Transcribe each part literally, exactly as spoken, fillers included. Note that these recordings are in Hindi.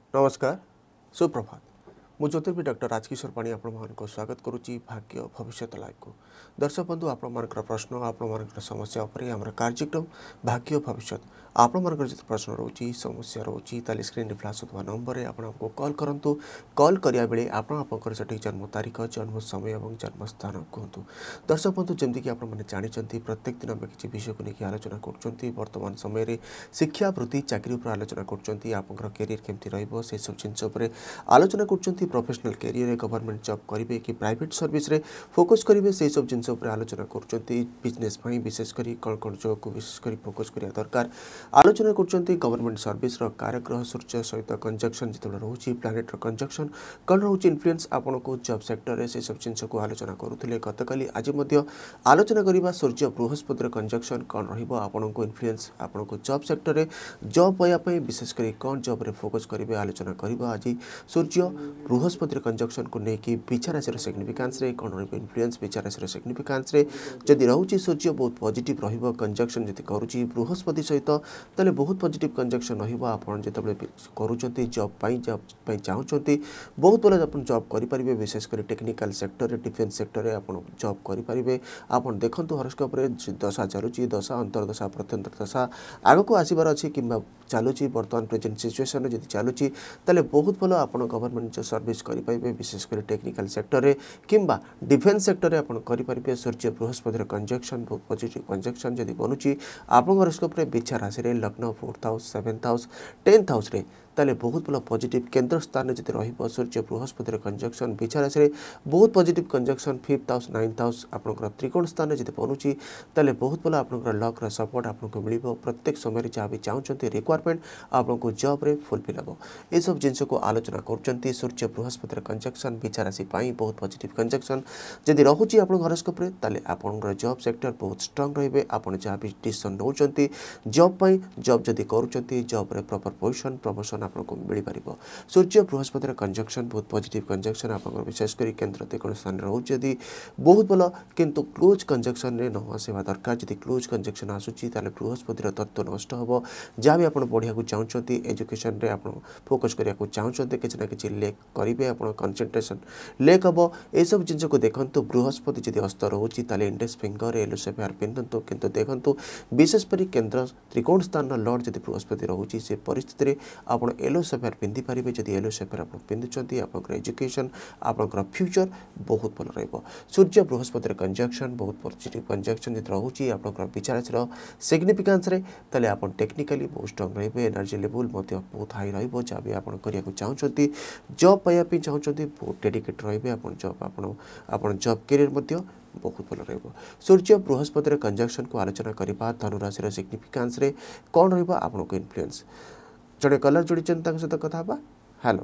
नमस्कार सुप्रभात मु ज्योतिर्विद डॉक्टर राजकिशोर पाणी आपण मान स्वागत करुच्ची भाग्य भविष्य लाइव को दर्शक बंधु आपण मान प्रश्न आपण मान समस्या उपर आम कार्यक्रम भाग्य भविष्य आपण मान जो प्रश्न रोची समस्या रोची ताली स्क्रीन रे फ्लैश होता नंबर रे आपण हमको कॉल करंतु कॉल करिया बेले आपण आपनकर सठिक जन्म तारीख जन्म समय और जन्म स्थान कहतु दर्शक बंधु जमती कि आपण माने जानिचंती प्रत्येक दिन आम किसी विषय को लेकिन आलोचना करछंती वर्तमान समय रे शिक्षा वृत्ति चाकरी उपर आलोचना करछंती आपनकर कैरियर केमती रहइबो से सब जिंस उपर आलोचना करछंती प्रोफेशनल कैरियर गवर्नमेंट जॉब करेंगे कि प्राइवेट सर्विस रे फोकस करेंगे से सब जिनस आलोचना करछंती बिजनेस भाई विशेष करी कौन कौन जॉब को विशेष करी फोकस करिया दरकार आलोचना करछंती गवर्नमेंट सर्विस रो कार्यग्रह सूर्य सहित कंजक्शन जिते रोचे प्लानेट रो कंजक्शन कौन रोचे इन्फ्लुएंस आपण को जॉब सेक्टर रे से सब जिनस को आलोचना करुले गतकाली आज मध्य आलोचना करबा सूर्य बृहस्पति रो कंजक्शन कौन रहिबो आपण को इन्फ्लुएंस आपण को जॉब सेक्टर रे जॉब पाया पई विशेष करी कौन जॉब रे फोकस करिवे आलोचना करबा आज सूर्य बृहस्पति कंजक्शन को लेकिन बिछा राशि सिग्निफिकेंस रे कौन रही इन्फ्लुएंस बिछा राशि सिग्निफिकेंस रे जदि रोचे सूर्य बहुत पॉजिटिव रहिबो कंजक्शन जदि करूची बृहस्पति सहित ताले बहुत पॉजिटिव कंजक्शन रहिबो आपण जेतबे करूचंती जॉब पाई जॉब पाई चाहउचंती बहुत बले आपण जॉब करि परिबे विशेष कर टेक्निकल सेक्टर रे डिफेंस सेक्टर रे आपण जॉब करि परिबे आपण देखंतु हॉरोस्कोप रे दशा चलुची दशा अंतर्दशा प्रत्यंतर दशा आगो को आसीबार अछि किबा चालुची वर्तमान प्रेजेंट सिचुएशन रे जदि चालुची ताले बहुत भलो आपण गवर्नमेंट सर्विस करि पाइबे विशेष कर टेक्निकल सेक्टर रे किंबा डिफेंस सेक्टर रे आपण करि परिबे सूर्य बृहस्पति कंजक्शन बहुत पॉजिटिव कंजक्शन जदि बनुची आपण हॉरोस्कोप रे बिछा राशि रे लग्न fourth house seventh house tenth house रे ताले बहुत भलो पॉजिटिव केंद्र स्थान जदि रहिबो सूर्य बृहस्पति कंजक्शन बिछा राशि रे बहुत positive conjunction fifth house ninth house आपण त्रिकोण स्थान जदि बनुची ताले बहुत भलो आपण लक रो सपोर्ट आपण को मिलिबो प्रत्येक समय रे जहाँ भी चाहउचंती रिक्वायरमेंट आपण को जॉब रे फुलफिल हबो ए सब जिंस को आलोचना करचंती सूर्य बृहस्पति कंजक्शन बिछा राशि पाई बहुत पॉजिटिव कंजक्शन जदि रहुची आपण हॉरोस्कोप रे ताले आपण जॉब सेक्टर बहुत स्ट्रांग रहिबे आपण जहाँ भी डिसीजन नउचंती जॉब पाई जॉब जदि करूचंती जॉब रे प्रॉपर पोजीशन प्रमोशन आपण को मिल पारिबो सूर्य बृहस्पति कंजक्शन बहुत पॉजिटिव कंजक्शन आपण विशेष करी केंद्र त्रिकोण स्थान रहउची यदि बहुत भलो किंतु क्लोज कंजक्शन रे न आसेबा दरकार जदि क्लोज कंजक्शन आसुची ताले बृहस्पति तत्व नष्ट हबो जहाँ भी आपण बढ़िया को चाहउचंती एजुकेशन रे आपण फोकस करिया को चाहउचंती किछ ना किछ लेक करिवे आपण कंसंट्रेशन लेक हबो ए सब जिंस को देखंतु बृहस्पति जदि अस्त रहउची ताले इंडेक्स फिंगर एलोसेफेयर पिंतु किंतु देखंतु विशेष करी केंद्र त्रिकोण स्थान लॉर्ड जदि बृहस्पति रहउची से परिस्थिति रे आपण एलोसेफेयर पिंधि पारिबे जदि एलोसेफेयर आपण पिंधुचंती आपण एजुकेशन आपण फ्यूचर बहुत भल रहइबो सूर्य बृहस्पति कंजक्शन बहुत पॉजिटिव कंजक्शन जदि रहउची आपण विचार रो सिग्निफिकेंस रे ताले आपण टेक्निकली बहुत स्ट्रांग रहइबे एनर्जी लेवल मध्य बहुत हाई रहइबो जहाँ भी आपण करिया को चाहउचंती जॉब पाया पई चाहउचंती बहुत डेडिकेट रहइबे आपण जॉब आपण आपण जॉब कैरियर मध्य बहुत भल रहइबो सूर्य बृहस्पति कंजक्शन को आलोचना करबा धनुराशि रो सिग्निफिकेंस रे कोन रहइबो आपण को इन्फ्लुएंस जड़े कलर जोड़ी चिंता सहित कथा बा हेलो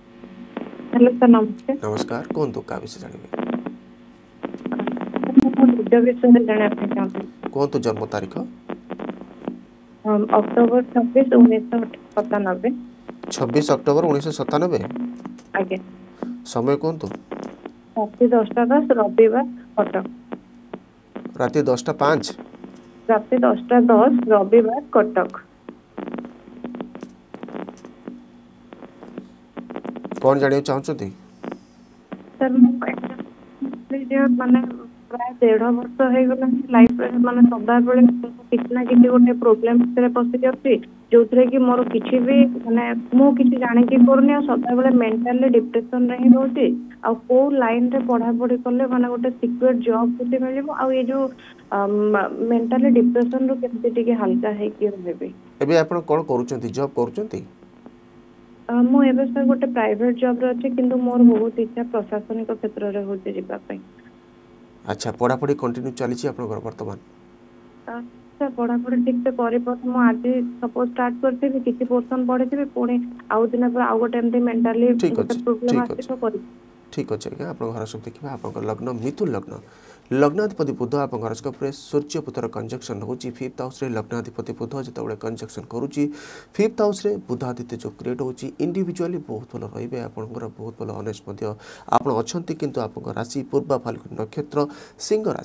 हेलो सर नमस्ते नमस्कार कौन तो का विषय जानिबे कौन तो जन्म तारीख अक्टोबर छब्बीस उन्नीस सौ सत्तानबे छब्बीस अक्टोबर उन्नीस सौ सत्तानबे आगे समय कौन तो राति दसटा दस रविवार कटक राति दसटा पाँच राति दसटा दस रविवार कटक कौन जानियो चाहउचंती सर माने प्राय डेढ़ वर्ष हो गला लाइफ माने सदा बेले किछ ना किछ गोटे प्रोब्लेम रे पसि जाउची जोथरे कि मोर किछि भी माने मु किछि जाने की करनी आ सदा बेले मेंटली डिप्रेशन रही रहउची आ को लाइन रे पढ़ा पढ़ी करले माने गोटे सिक्योर जॉब किछि मिलिबो आ ये जो मेंटली डिप्रेशन रो केते टिके हल्का है कि रहबे एबे आपण कोन करूचंती जॉब करूचंती मु एबे सर गोटे प्राइवेट जॉब रे अछि किंतु मोर बहुत इच्छा प्रशासनिक क्षेत्र रे होते जिबा पई अच्छा पढ़ा पढ़ी कंटिन्यू चली छी आपण वर्तमान सर पढ़ा पढ़ी ठीक से करि पर मु आज सपोज स्टार्ट करथि कि किछि पोर्शन पढ़िथि पुणी आउ दिन पर आउ गोटे एमती मेंटली प्रॉब्लम आछि तो करि ठीक अछि आज्ञा आपण घर सब देखिबा आपण लग्न मिथुन लग्न लग्नाधिपति बुध आप हॉरोस्कोप रे सूर्य पुत्र कंजक्शन होची फिफ्थ हाउस रे लग्नाधिपति बुध जतबे कंजक्शन करूची फिफ्थ हाउस रे बुधादित्य जो क्रिएट होची इंडिविजुअली बहुत भलो रहिबे आपनकर बहुत भलो ऑनेस्ट मध्य आपण अछंती किंतु आपन राशि पूर्वा फाल्गुन नक्षत्र सिंह राशि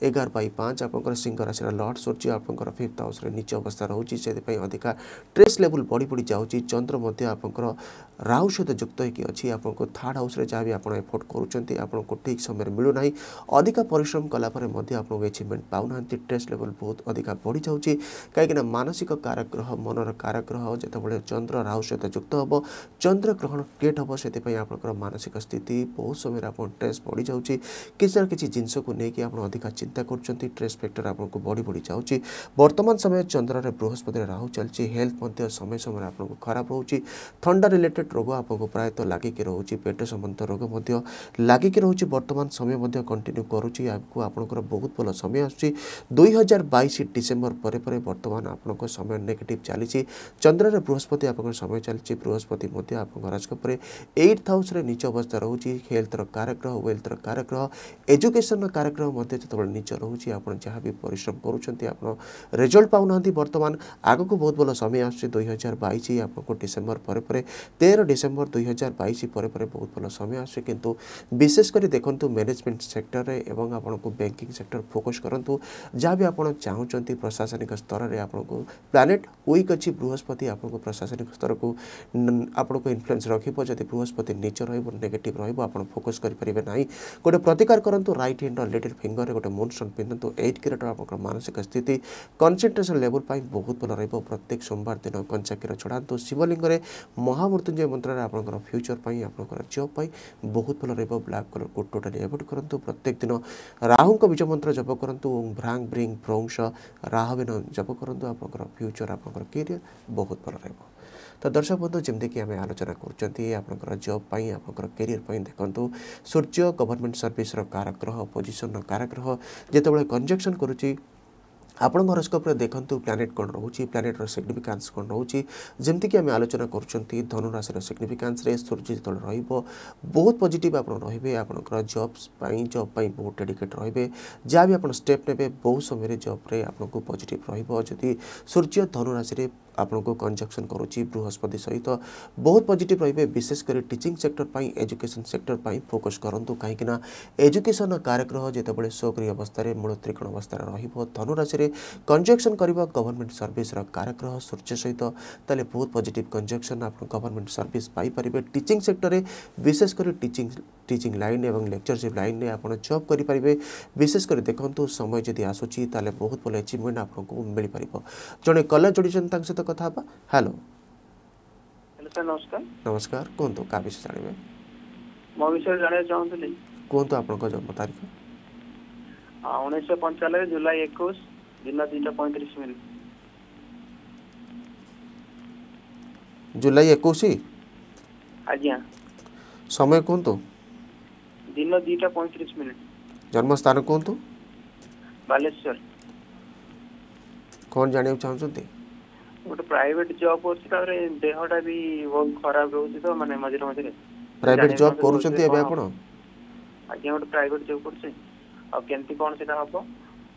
एगार बै पाँच आपंकर सिंह राशि लॉर्ड सूर्य आपंकर फिफ्थ हाउस रे नीच अवस्था रोचे से अधिका स्ट्रेस लेवल बढ़ी बढ़ी जाऊँगी चंद्र मध्य आपंकर राहु सहित युक्त होगी अच्छी आपको थर्ड हाउस रे जहाँ भी आप एफोर्ट करुँच आपको ठीक समय मिलूना अधिका परिश्रम कलापर आपको अचिवमेंट पाऊना स्ट्रेस लेवल बहुत अधिका बढ़ी जाऊँगी कहीं मानसिक कारग्रह मनर कारग्रह जितेबाला चंद्र राहु सहित युक्त हम चंद्र ग्रहण क्रिएट हम से आप मानसिक स्थिति बहुत समय आप स्ट्रेस बढ़ी जाऊँगी किसी ना किसी जिनस को लेकिन आप अधिका चिंता कर स्ट्रेस फैक्टर आपको बढ़ी बढ़ी जाऊँगी वर्तमान समय चंद्र रे बृहस्पति राहु चलती हेल्थ समय समय आपको खराब रोचे थंडा रिलेटेड रोग आपको प्रायतः लगिक रोचे पेट संबंध रोग लगिक रोचे वर्तमान समय कंटिन्यू करुच्ची आपको आपंकर बहुत भल समय आसूँ दुई हजार बैश डिसेम्बर पर पर वर्तमान आपको समय नेगेटिव चली चंद्र रे बृहस्पति आप समय चलती बृहस्पति आप राजकप एट्थ हाउस रे नीच अवस्था रोचे हेल्थ कारग्रह वेल्थ कारग्रह एजुकेशन कारग्रह जो नीच रोचे आप जहाँ भी परिश्रम करुँच रिजल्ट पाऊना वर्तमान आग को बहुत भल समय आसूँ दुई हजार बैश आपको डिसेम्बर पर पर तेरह डिसेम्बर दुई हजार बैश पर पर बहुत भल समय आसूँ किंतु विशेषकर देखु मैनेजमेंट सेक्टर रे एवं आपको बैंकिंग सेक्टर फोकस करूँ जहाँ भी आप चाहते प्रशासनिक स्तर में आपको प्लानेट वीक अच्छी बृहस्पति आपको प्रशासनिक स्तर को आपको इन्फ्लुएंस रखिब जब बृहस्पति नीच रेगेटिव रहा फोकस करेंगे ना गोटे प्रतिकार करूँ रईट हैंड लिटिल फिंगर गोटे मूनस्टोन पिंधु एट क्यारेट आप मानसिक स्थिति कंसंट्रेशन लेवल बहुत भल रहा प्रत्येक सोमवार दिन कंचा क्षीर चढ़ातु शिवलिंग में महामृत्युंजय मंत्र आपंकर फ्यूचर पर आपंकर जॉब पर बहुत भल रहा ब्लैक कलर को टोटाली एवोड करूँ प्रत्येक दिन राहु बीज मंत्र जप करूँ भ्रांग ब्रिंग भ्रंश राहवेन जप करूँ आपंकर फ्यूचर आपंकर कैरियर बहुत भल रहा तो दर्शक बंधु जमीक आम आलोचना कर जॉब पाई आपंकर कैरियर पर देखूँ सूर्य गवर्नमेंट सर्विस कारग्रह पोजिशन कारग्रह जितेबाला कंजक्शन करुच्ची आपण हॉरोस्कोप देखु प्लानेट कौन रोचे प्लानेटर सिग्निफिकेंस कौन रोचे जमीक आम आलोचना कर धनुराशि सिग्निफिकेंस सूर्य जो बहुत पॉजिटिव आप रे आपंकर जॉब्स जॉब बहुत डेडिकेट रे जहाँ भी आप स्टेप ने बहुत समय जॉब रे आपको पॉजिटिव रही सूर्य धनुराशि आपको कंजक्शन करुच्ची बृहस्पति सहित बहुत पॉजिटिव रे विशेषकर टीचिंग सेक्टर पाई एजुकेशन सेक्टर पाई फोकस करूँ कहीं एजुकेशन कार्यग्रह जितेबाला सक्रिय अवस्था मूल त्रिकोण अवस्था धनुराशि कंजक्शन करवा गवर्नमेंट सर्विस कार्यग्रह सूर्य सहित ताले बहुत पॉजिटिव कंजक्शन आप गवर्नमेंट सर्विस पाइपर टीचिंग सेक्टर में विशेषकर टीचिंग टीचिंग लाइन एवं लेक्चरशिप लाइन में आप जॉब करेंगे विशेषकर देखूँ समय जदि आसूची ताले बहुत भल अचिवमेंट आपको मिल पार जड़े कलर जोड़ी सहित कथा हेलो हेलो सर नमस्कार नमस्कार कहतु क्या विषय जानवे मो विषय जाना चाहूँगी कहतु आप जन्म तारीख उन्नीस पंचानबे जुलाई इक्कीस दिन दुईटा पैंतीस मिनट जुलाई इक्कीस आज्ञा समय कहतु दिन दुईटा पैंतीस मिनट जन्म स्थान कहतु बालेश्वर कौन जाना चाहते गोटे प्राइवेट जॉब अच्छी देहटा भी बहुत खराब रोचे तो माने मझे मझे प्राइवेट जॉब करूछंती एबे आपण आज्ञा गोटे प्राइवेट जॉब करछे आ केंती कोन सेटा हबो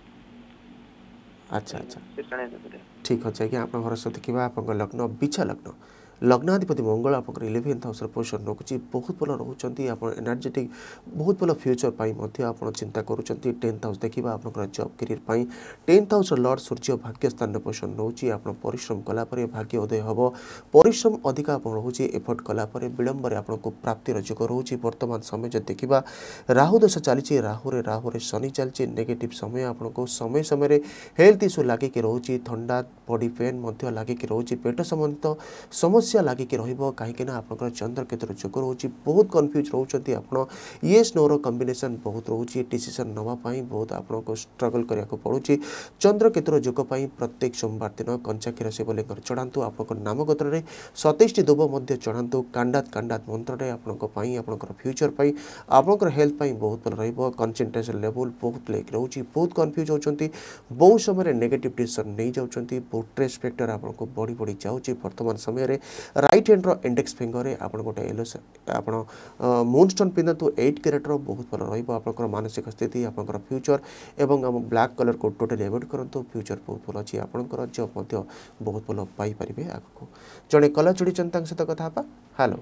अच्छा अच्छा ठीक अच्छे आज्ञा आप घर सहित देखा आप लग्न बिछा लग्न लग्नाधिपति मंगल आप इलेवेन्थ हाउस पोजिशन रखुच्छी बहुत भल रोच आप एनर्जेटिक बहुत भल फ्यूचर पर आप चिंता करुँच टेन्थ हाउस देखा आप जॉब कैरियर पर टेन्थ हाउस लॉर्ड सूर्य भाग्य स्थान पोजिशन रोचे आप परिश्रम कलापर भाग्य उदय हम परिश्रम अधिक आप रोचे एफर्ट कलापर विलंब आपको प्राप्तिर जोग रोचे वर्तमान समय जो देखा राहु दशा चली राहुरे राहुरे शनि चलती नेगेटिव समय आपको समय समय हेल्थ इश्यू लगिक रोचे थंडा बॉडी पेन लगिक रोचे पेट संबंधित समस्या समस्या लगिक रहीं आप चंद्र केतुर जोग रोचे बहुत कन्फ्यूज रोचे आप येस नोर कम्बिनेसन बहुत रोचे डिसीजन नापी बहुत आपको स्ट्रगल करने पड़ुची चंद्र केतुर जोग प्रत्येक सोमवार दिन कंचा क्षीर शिवलिंग चढ़ातु आप नाम गोत्र सतैश दुब चढ़ातु कांडात कांडात मंत्र आपंकर फ्यूचर पर आपंकर हेल्थ बहुत भल रनसेंट्रेसन लेवल बहुत लेक रोचे बहुत कन्फ्यूज होती बहुत समय नेगेटिव डिसीजन नहीं जाऊँगी बहुत स्ट्रेस फैक्टर आपको बढ़ी बढ़ी जाऊँगी वर्तमान समय राइट हैंड इंडेक्स फिंगर आप गोटे येलो आप मूनस्टोन पिंधु एट क्यारेटर बहुत भल रहा मानसिक स्थिति आपंकर फ्यूचर एवं ब्लैक कलर को टोटली एवोड करूँ फ्यूचर बहुत भल अच्छी आपंकर जॉब बहुत भल पाइपर आगे जड़े कला चुड़ी सहित कथा हेलो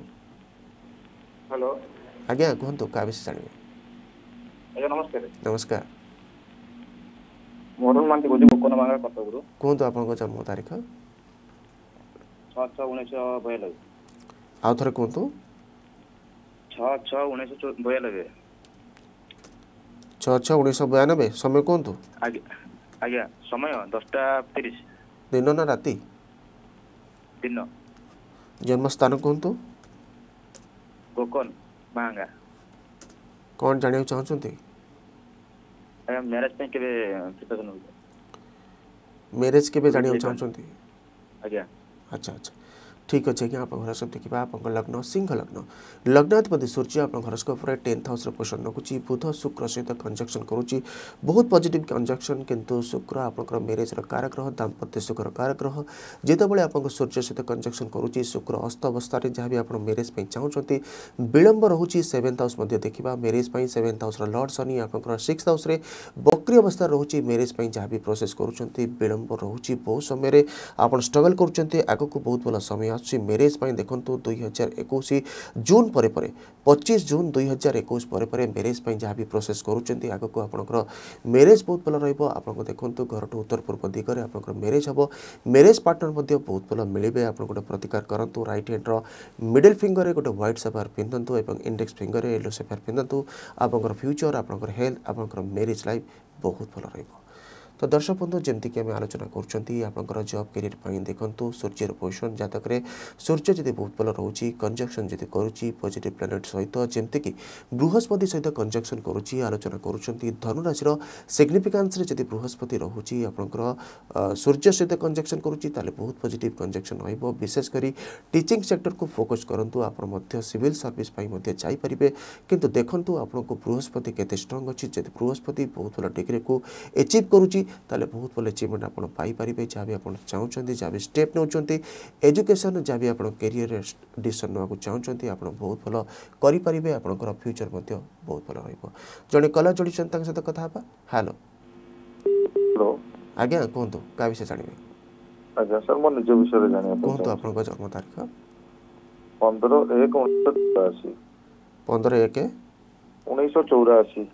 हेलो आज्ञा कहतु क्या विषय जानवे नमस्कार नमस्कार वरुण मानती कौन गोकन बांगा कटक कहतु आपन जन्म तारीख छः छः उन्नीस बयानबे आउ थे कहतु छः छः उन्नीस बयानबे छः छः उन्नीस बयानबे समय कहतु आज्ञा आज्ञा समय दसटा तीस दिन ना राति दिन जन्म स्थान कहतु गोकन बांगा कौन जानिया चाहते मैरेज पे केबे प्रिपरेशन हो मैरेज केबे जानिया चाहते आज्ञा अच्छा अच्छा ठीक अच्छे कि आप हरस्कोप देखा आप लग्न सिंह लग्न लग्नाधिपति सूर्य आप हरस्कोप टेन्थ हाउस पोजिशन रखुच्छी बुध शुक्र सहित कंजक्शन करुच्ची बहुत पॉजिटिव कंजक्शन किंतु शुक्र आपंकर मैरेज कारक ग्रह दाम्पत्य सुखर कारक ग्रह जितेबाला आप सूर्य सहित कंजक्शन करुच्ची शुक्र अस्त अवस्था जहाँ भी आप मैरेज चाहते विलंब रोचे सेवेन्थ हाउस देखा मैरेज सेवेन्थ हाउस लॉर्ड शनि आप सिक्स हाउस बक्री अवस्था रोचे मैरेज जहाँ भी प्रोसेस करुँच विलंब रोचे बहुत समय आप स्ट्रगल करुँच आगक बहुत भल समय मैरेज देखो दुई हजार एकुश जून पर पच्चीस जून दुई हजार एकुश पर मैरेज जहाँ भी प्रोसेस करुँच आगक आपंकर मैरेज बहुत भल रहा देखो घर टू उत्तर पूर्व दिगरे आप मैरेज हम मैरेज पार्टनर बहुत भल मिले आप गोटे प्रतिकार करूँ राइट हैंड्र मिडिल फिंगर गोटे व्हाइट सेफायर पिंधतु इंडेक्स फिंगर येलो सेफायर पिंधतु आपंकर फ्यूचर आपंकर हेल्थ आपंकर मैरेज लाइफ बहुत भल रहा तो दर्शक बंधु जमीक आम आलोचना कर जॉब कैरियर देखो सूर्यर पोजिशन जतक सूर्य जब बहुत भल रोचे कंजक्शन जब करुच्ची पॉजिटिव प्लानेट सहित जमीक बृहस्पति सहित कंजक्शन करुच्ची आलोचना करुँच धनुराशि सिग्निफिकान्स जब बृहस्पति रोचे आपंकर सूर्य सहित कंजक्शन करुच्ची बहुत पॉजिटिव कंजक्शन रहा विशेषकर टीचिंग सेक्टर को फोकस करूँ आप सिविल सर्विस जापरें किंतु देखूँ आपको बृहस्पति केते स्ट्रंग अच्छी जब बृहस्पति बहुत भल डिग्री को एचिव करुच्ची ताले बहुत भल अचिवमेंट आप पाइपर जहाँ भी आप चाहते जहाँ भी स्टेप नौ एजुकेशन जहाँ भी आप कैरियर डिसीजन नाक चाहते आप बहुत भल करें आपंकर फ्यूचर बहुत भल रही कलर जोड़ी सहित कथा हेलो हेलो आज्ञा कहतु क्या विषय जानवे आज्ञा सर मो निज विषय जानिया कहतु आप जन्म तारीख पंद्रह एक उन्नीस चौरासी पंद्रह एक उन्नीस चौरासी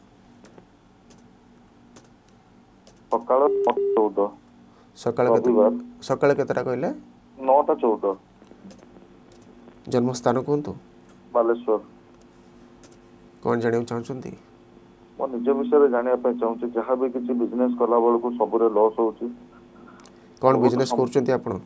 सकाल चौदह सकाल सकाल केतटा कहले नौटा चौदह जन्म स्थान कहतु बालेश्वर कौन जाना चाहते मो निज विषय जानिया चाहूँ जहाँ भी किसी बिजनेस कला बेलू सब लॉस होची कौन बिजनेस करछंती आपण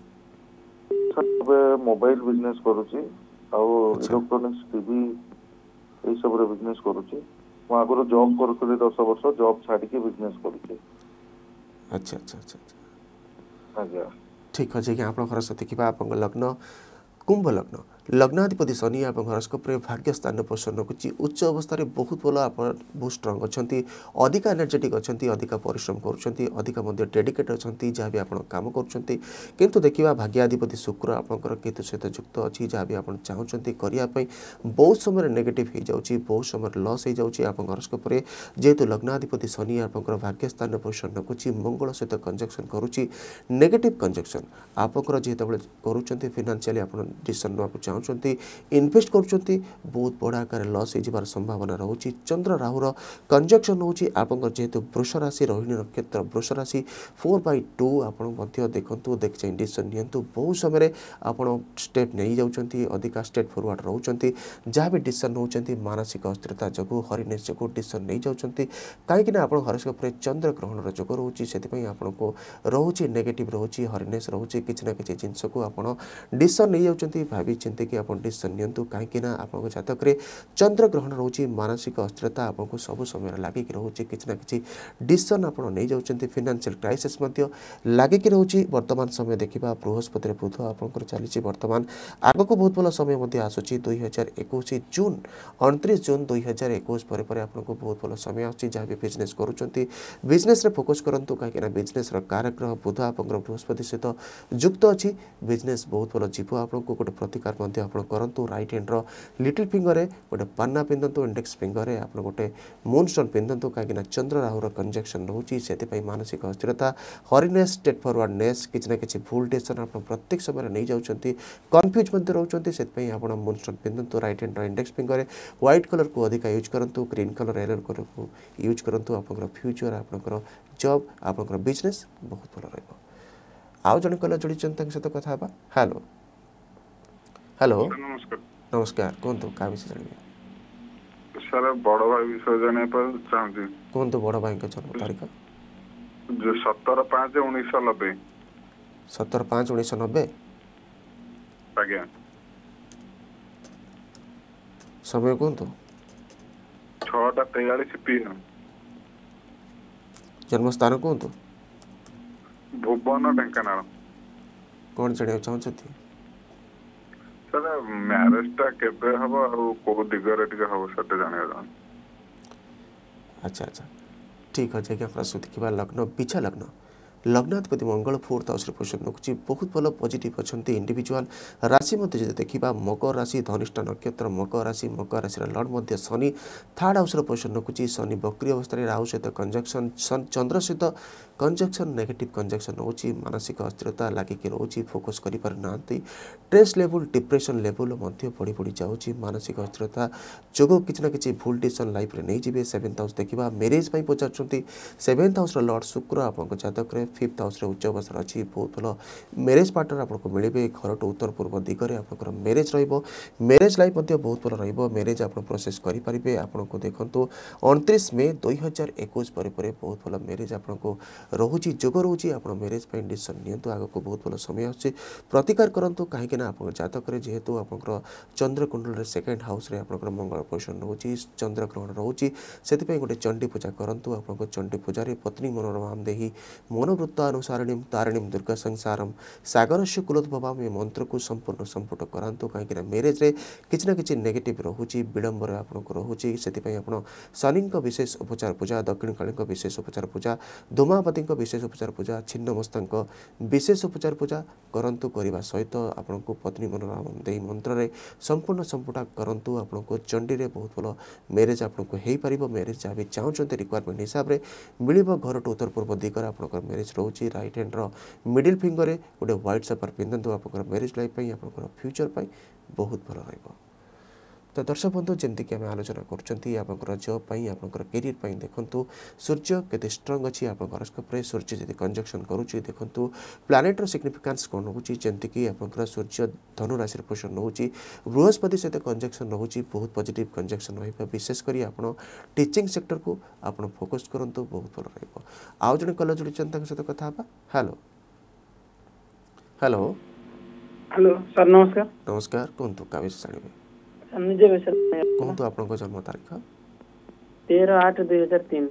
मोबाइल बिजनेस करुची इलेक्ट्रोनिक्स टीवी ये सब बिजनेस करुची मो आगुरी जॉब करुଥିଲି दस वर्ष जॉब छाड़ी बिजनेस करुची अच्छा अच्छा अच्छा अच्छा आज्ञा ठीक अच्छे कि आप देखा आप लग्न कुंभ लग्न लग्नाधिपति शनि आप हरस्कोप भाग्य स्थान पोषण रखुच्छी उच्च अवस्था बहुत भल आप बहुत स्ट्रंग अच्छा अधिक एनर्जेटिक अच्छा अधिक परिश्रम कर डेडिकेट अच्छा जहाँ भी आप कम कर देखा भाग्याधिपति शुक्र आपंकर केतु सहित युक्त अच्छी जहाँ भी आप चाहते करने बहुत समय नेगेटिव हो जाऊँगी बहुत समय लॉस हो जाऊँगी आप हरस्कोप जेहेतु लग्नाधिपति शनि आपंकर भाग्य स्थान पोषण रखुच्छी मंगल सहित कंजक्शन करुच्ची नेगेटिव कंजक्शन आपंकर जिते करुँच फिनान्शियली आप डिसीजन नाक चाहते इन्वेस्ट करुँच बहुत बड़ा आकार लॉस हो संभावना रोचे चंद्र राहुर कंजक्शन होची आपंकर जेहेतु वृष राशि रोहिणी नक्षत्र वृष राशि फोर बै टू आप देखु देख चाहिए डिसीजन नियंतु बहुत समय आप स्टेप नहीं जाऊँच अधिका स्टेप फॉरवर्ड रोचे जहाँ भी डिसीजन होती मानसिक अस्थिरता जो हरिनेस जो डिसीजन नहीं जाऊँच कहीं आप हरस्कोप चंद्र ग्रहण जोग रोचे से आपको रोचे नेगेटिव रोचे हरिनेस रोचे किसी ना किसी जिनस को आप डिसीजन नहीं जाऊँच भावी चिंतित कि आप डिसीजन नियंतु कहीं आप जातक चंद्र ग्रहण रोचे मानसिक अस्थिरता आपको सब समय लगिक रोचे किसी ना कि डिसीजन आप नहीं जाऊँच फिनान्शियल क्राइसिस लगिक रोचे वर्तमान समय देखा बृहस्पति बुध आप चली वर्तमान आगक बहुत भल समय आसूँ दुई हजार एकुश जून अणतीस जून दुई हजार एकुश पर आपको बहुत भल समय आसूँ जहाँ भी बिजनेस करुँच बिजनेस फोकस करूँ कहीं बिजनेस कारक बुध आप बृहस्पति सहित युक्त अच्छी बिजनेस बहुत भल जीव आपको गोटे प्रतिकार मध्य आपण करंतु राइट हैंड रो लिटिल फिंगर रे गोटे पन्ना पिंधंतु इंडेक्स फिंगर रे आपण गोटे मून स्टोन पिंधंतु कागिना चंद्र राहुर कंजक्शन रहउची सेति पई मानसिक अस्थिरता हरिनेस स्टेट फॉरवर्डनेस किछ ना किछ भूल डिसीजन आपण प्रत्येक समय नै जाउचंती कंफ्यूज मध्ये रहउचंती सेति पई आपण मून स्टोन पिंधंतु राइट हैंड रो इंडेक्स फिंगर रे व्हाइट कलर को अधिक यूज करंतु ग्रीन कलर येलो कलर को यूज करंतु आपनकर फ्यूचर आपनकर जॉब आपनकर बिजनेस बहुत भलो रहबो आउ जने कला जोडी चंता के साथ कथा बा हेलो हेलो नमस्कार नमस्कार कोन तो का विषय जानिबे सर बड़ भाई विषय जाने पर चाहूँ कोन तो बड़ भाई के जन्म तारीख जो सतर पाँच उन्नीस सौ नब्बे सतर पाँच उन्नीस सौ नब्बे आज्ञा समय कोन तो छटा तेयालीस पीएम जन्म स्थान कोन तो भुवन ढेंकानाल कोन जणे चाहछथि सर मैरिज टा केबे हबो और को दिगरे टिके हबो सते जाने जान अच्छा अच्छा ठीक है जगह प्रस्तुति किबा लग्न पिछा लग्न लग्नाधिपति मंगल फोर्थ हाउस रे पोजिशन रखुची बहुत भलो पॉजिटिव अछंती इंडिविजुअल राशि मध्य जदि देखिबा मकर राशि धनिष्ठ नक्षत्र मकर राशि मकर राशि लॉर्ड मध्य शनि थर्ड हाउस रे पोजिशन रखुची शनि बक्री अवस्था रे राहु सहित कंजक्शन चंद्र सहित कंजक्शन नेगेटिव कंजक्शन होची मानसिक अस्थिरता लागि के रहउची फोकस करि पर नांती स्ट्रेस लेवल डिप्रेशन लेवल मध्य पड़ी पड़ी जाउची मानसिक अस्थिरता जोगो किछ ना किछ भूल डिसीजन लाइफ रे नै जिवे सेवेंथ हाउस देखिबा मैरिज पई पचारचंती सेवेंथ हाउस रो लॉर्ड शुक्र आपन जातक रे फिफ्थ हाउस रे उच्च अवस्था अछि बहुत भलो मैरिज पार्टनर आपको मिलिबे घर तो उत्तर पूर्व दिगरे आपनकर मैरिज रहइबो मैरिज लाइफ मध्ये बहुत भलो रहइबो मैरिज आपन प्रोसेस करि परिबे आपनको देखंतु उनतीस मई दो हज़ार इक्कीस परे परे बहुत भलो मैरिज आपनको रहुची जोग रहुची आपन मैरिज पे डिसीजन नियंतु आगो को बहुत भलो समय आछी प्रतिकार करंतु काहे कि ना आपन जातक रे जेहेतु आपनकर चंद्र कुंडल रे सेकंड हाउस रे आपनकर मंगल पोजिशन रहुची चंद्र ग्रहण रहुची सेति पे गोटे चंडी पूजा करंतु आपनको चंडी पूजा रे पत्नी मनोरमाम देही मनोवृत्त अनुसारिणी तारिणी दुर्गा संसारम सागरस्य कुलोद्भवाम ये मंत्र को संपूर्ण संपुट करांतु काहे कि ना मैरिज रे किछ ना किछ नेगेटिव रहुची विडंबर आपनको रहुची सेति पे आपण शनि को विशेष उपचार पूजा दक्षिण काली को विशेष उपचार पूजा धूमावती को विशेष उपचार पूजा छिन्नमस्तांक विशेष उपचार पूजा करंतु करिबा सहित आपनको पत्नी मनोरम देही मंत्र रे संपूर्ण संपुटा करंतु आपनको चंडी रे बहुत भलो मैरिज आपनको हेई परिबो मैरिज जा भी चाहउचंते रिक्वायरमेंट हिसाब रे मिलिबो घर तो उत्तर पूर्व दिगरे आपनको मैरिज रहउची राइट हैंड रो मिडिल फिंगर रे गोटे व्हाइट सेपर पिंधंतु आपनको मैरिज लाइफ पई आपनको फ्यूचर पई बहुत भलो रहइबो तो दर्शक बंधु जमती कि आम आलोचना कर जॉब पाई आपनकर कैरियर पाई देखंतु सूर्य केते स्ट्रांग अछि आपन हॉरोस्कोप रे सूर्य जदि कंजक्शन करूची देखंतु प्लैनेट रो सिग्निफिकेंस कोन होची जमती कि आपनकर सूर्य धनु राशि रे पोजिशन होची बृहस्पति सहित कंजक्शन होची बहुत पॉजिटिव कंजक्शन होइबा विशेष करी आपन टीचिंग सेक्टर को आपन फोकस करंतु बहुत भलो रहइबो आउ जने कल जोडी चंता सहित कथा बा हेलो हेलो हेलो सर नमस्कार नमस्कार कोनतु का विषय जानिबे निजे विषय कहतु आपन जन्म तारीख तेरह आठ दुई हजार तीन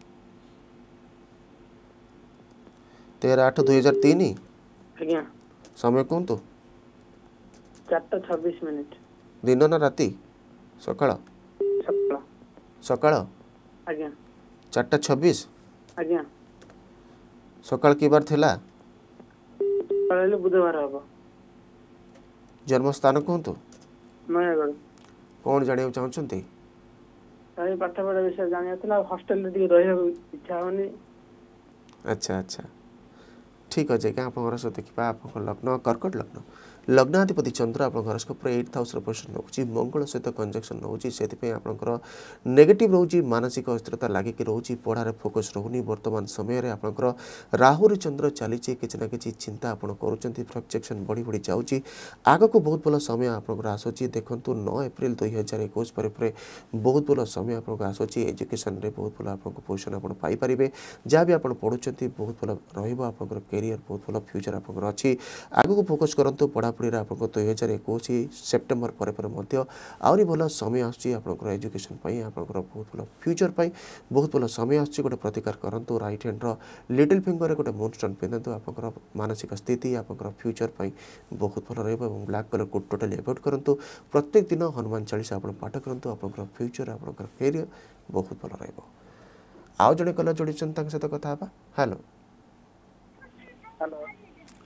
तेरह आठ दुई हजार तीन आज्ञा समय कहतु चारटा छब्बीस मिनिट दिन ना राति सकाळ सकाळ सकाळ आज्ञा चारटा छब्बीस आज्ञा सकाळ की बार थिला पहले बुधवार हबो जन्म स्थान कहतु नयागढ़ कौन जानिया चाहछंती सही पाठ पढ़ा विषय जानिया थला हॉस्टल रे रहियो इच्छा होनी अच्छा अच्छा ठीक अच्छे क्या आप देखा आप लग्न कर्कट लग्न लग्नाधिपति चंद्र आप हॉरोस्कोप एट हाउस पोजिशन रोचे मंगल सहित कंजक्शन रोचे से आपंकर नेगेटिव रोचे मानसिक अस्थिरता लगिक रोचे पढ़ार फोकस रोनी बर्तमान समय रे आपंकर राहु चंद्र चली किसी ना कि चिंता आप फ्लक्चुएशन बढ़ी बढ़ी जाऊँगी आग को बहुत भल समय आपंकर आसूँ देखो नौ एप्रिल दुई हजार एक बहुत भल समय आपको आसूँ एजुकेशन रे बहुत भल आपको पोजिशन आप पाइपर जहाँ भी आप पढ़ुं बहुत भल रर कैरियर बहुत भल फ्यूचर आपंकर अच्छी आग को फोकस करूँ पढ़ा आपको दुई हजार एक सेप्टेम्बर पर आहरी भल समय आसकर एजुकेशन आपंकर बहुत भल फ्यूचर पाई बहुत भल समय आसो गोटे प्रतिकार करूँ राइट हैंड लिटिल फिंगर गोटे मून स्टोन पिंधु आपंकर मानसिक स्थिति आपंकर फ्यूचर पाई बहुत भल रहा ब्लैक कलर को टोटाली एवॉइड करूँ प्रत्येक दिन हनुमान चालीसा आप पाठ करूँ आपंकर फ्यूचर आपंकर कैरियर बहुत भल रहा आउ जड़े कलर जोड़ी सहित कथा हेलो हेलो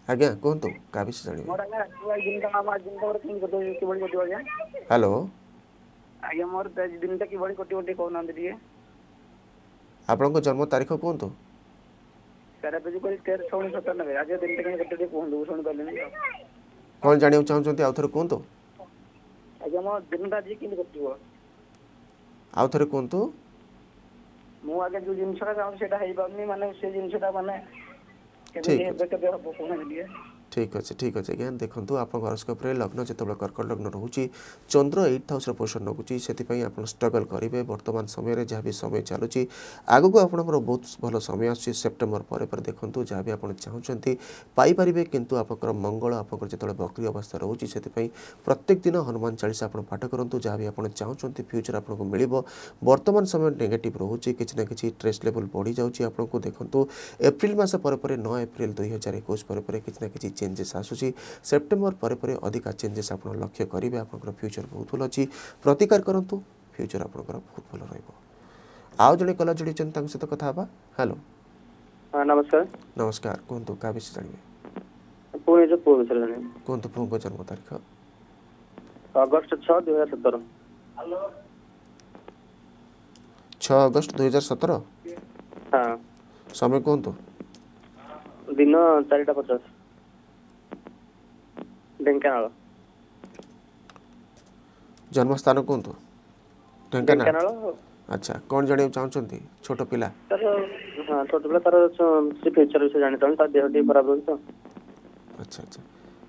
आज्ञा कहतु क्या विषय जानिबे मोर आज्ञा दिनटा मामा दिनटा मोर केन कतो कि बड़ी कतो आज्ञा हेलो आज्ञा मोर दिनटा कि बड़ी कतो कतो कहना दिए आपन जन्म तारीख कहतु सारा पे कोई तेरह सोनी सत्तानवे आज दिनटा केन कतो कहंदु सुन पाले कौन जानियो चाहछंती आउ थरे कहतु आज्ञा मोर दिनटा जी केन कतो आउ थरे कहतु मु आगे जो जिनसटा चाहू सेटा हेइ पाउनी माने से जिनसटा माने ठीक केबे हेबे केबे हबो कोना दिए ठीक अच्छे ठीक अच्छे आज्ञा देखो आप हरोस्कोप लग्न जो कर्कट लग्न रोचे चंद्र एट हाउस पोजिशन रखुच्छी से आप स्ट्रगल करेंगे वर्तमान समय जहाँ भी समय चलुची आग को आप बहुत भल समय आसूँ सेप्टेम्बर पर पर देखूँ जहाँ भी आप चाहते पाइपर किंतु आप मंगल आप जो बकरी अवस्था रोचे से प्रत्येक दिन हनुमान चालीसा आप पाठ करूँ जहाँ भी आप चाहते फ्यूचर आपको मिल वर्तमान समय नेगेटिव रोचे कि ना कि स्ट्रेस लेवल बढ़ी जाऊँगी आपको देखूँ एप्रिल मस पर नौ एप्रिल दुई हजार एक पर किसी ना कि चेंजेस आसूसी सेप्टेम्बर पर पर अधिका चेंजेस आप लक्ष्य करेंगे आप फ्यूचर बहुत भल अच्छी प्रतिकार करूँ फ्यूचर आपंकर बहुत भल रहा जड़े कला जोड़ी सहित कथा हेलो हाँ नमस्कार नमस्कार कहतु क्या विषय जानिबे पुणे जो पुओ विषय जानिबे कहतु पुओ को जन्म तारीख अगस्त छह दुई हजार सतर छह अगस्त दुई हजार सतर हाँ समय कहतु दिन चारिटा पचास ढेंकानाल जन्म स्थान कहतु ढेंकानाल ढेंकानाल अच्छा कौन जानिबे चाहछंती छोट पिला सर हाँ छोट पिला तार से फ्यूचर विषय जानि तार देह टी खराब होई तो अच्छा अच्छा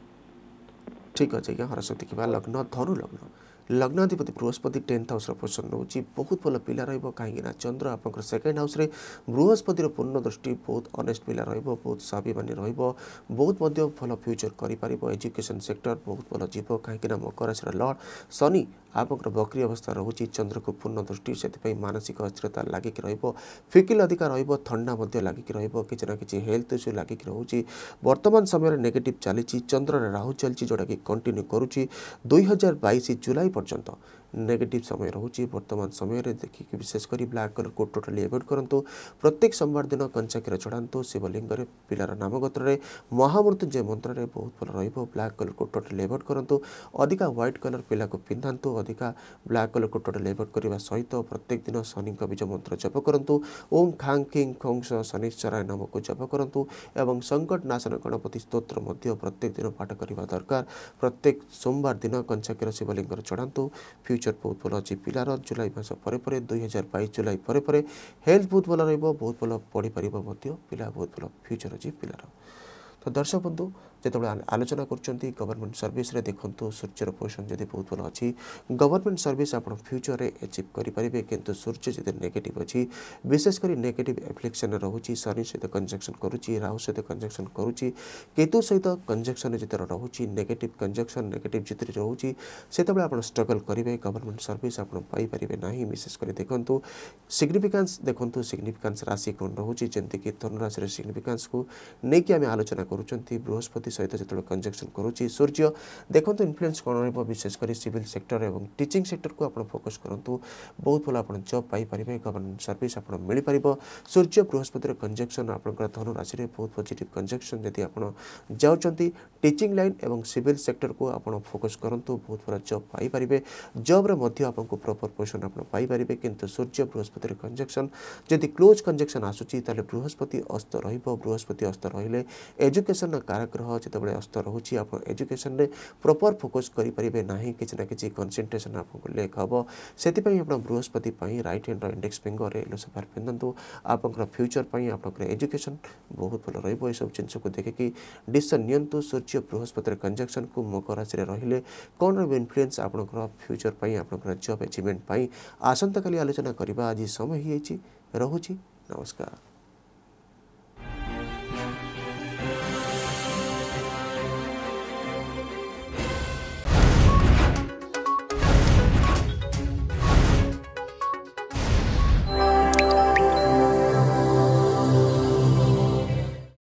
ठीक अच्छे आज्ञा हरस्वती की लग्न धनु लग्न लग्नाधिपति बृहस्पति टेन्थ हाउस पोजिशन रोचे बहुत भल पिला रही चंद्र आप सेकेंड हाउस रे बृहस्पतिर पूर्ण दृष्टि बहुत अनेस्ट पिला रहिबो बहुत स्वाभिमानी रहिबो बहुत मध्य भल फ्यूचर करि एजुकेशन सेक्टर बहुत भल जीव कहीं मकर राशि लॉर्ड शनि आप बकरी अवस्था रोचे चंद्र को पूर्ण दृष्टि से मानसिक अस्थिरता लगिक फिकिल अधिका थंडा लगिक कि ना कि हेल्थ इश्यू लगिक रोचे वर्तमान समय नेगेटिव चली चंद्र राहु चलती जोटा कि कंटिन्यू करुच्ची दुई हजार बैश जुलाई पर्यंत नेगेटिव समय रोचे वर्तमान समय देखिए विशेषकर ब्लैक कलर को टोटाली एवॉइड करूँ प्रत्येक सोमवार दिन कंचा क्षीर चढ़ातु शिवलिंग पिलार नाम गोत्र महामृत्युंजय मंत्र में बहुत भल रहा ब्लैक कलर को टोटाली एवॉइड करूँ अधिका व्हाइट कलर पिला को पिंधातु अधिका ब्लैक कलर को टोटाली एवॉइड करने सहित प्रत्येक दिन शनि बीज मंत्र जप करूँ ओम खांग किंग खोंग शनिश्चराय नाम को जप करूँ एवं संकट नाशन गणपति स्तोत्र प्रत्येक दिन पाठ करने दरकार प्रत्येक सोमवार दिन कंचा क्षीर शिवलिंग चढ़ातु फ्यूचर बहुत भल अच्छी पिलार जुलाई मास पर दुई हजार बैश जुलाई पर हेल्थ बहुत भल रहा बहुत भल पढ़ी पार पिला बहुत भल फ्यूचर अच्छी पिलार तो दर्शक बंधु जो आलोचना कर गवर्नमेंट सर्विस रे देखो सूर्यर पोजिशन जब बहुत भल अच्छी गवर्नमेंट सर्विस आप फ्यूचर में एचिव करेंगे किंतु सूर्य जो नेगेटिव अच्छी विशेषकर नेगेटिव एफ्लिक्शन रोचे शनि सहित कंजक्शन करुच्ची राहु सहित कंजक्शन करुच्ची केतु सहित कंजक्शन जो रोचे नेगेटिव कंजक्शन नेगेटिव जो रोचे से आप स्ट्रगल करेंगे गवर्नमेंट सर्विस आप पाइपर ना विशेषकर देखूँ सिग्निफिकेंस देखूँ सिग्निफिकेंस राशि कौन रोचे जमीक धनुराशि सिग्निफिकेंस को लेकिन आम आलोचना करुँच बृहस्पति सहित जो कंजक्शन करुच्ची सूर्य देखो इन्फ्लुएंस कौन रशेषकर सिविल सेक्टर और टीचिंग सेक्टर को आप फोकस करूँ बहुत भल आप जॉब पाइपर गवर्नमेंट सर्विस आप मिल पार सूर्य बृहस्पति कंजक्शन आप धनुराशि में बहुत पॉजिटिव कंजक्शन यदि आप जाऊँच टीचिंग लाइन और सिविल सेक्टर को आप फोकस करूँ बहुत भल जॉब पाइपर जॉब्रे आपको प्रॉपर पोजिशन आप पाइपर किंतु सूर्य बृहस्पति कंजक्शन जदि क्लोज कंजक्शन आसूची बृहस्पति अस्त बृहस्पति अस्त रहिले एजुकेशन कारग्रह जो अस्त रोचे आप एजुकेशन में प्रॉपर फोकस करेंगे ना कि ना कि कंसंट्रेशन आपको लेक हम से बृहस्पति right hand index finger yellow sapphire पिंधु आप फ्यूचर आप एजुकेशन बहुत भल रही सब जिन को देखिए डिसीजन नियंतु सूर्य बृहस्पति कंजक्शन को मकर राशि रहिले कौन इन्फ्लुएंस आप फ्यूचर आप जॉब अचीवमेंट आसंता काली आलोचना करवा आज समय ही रोचे नमस्कार।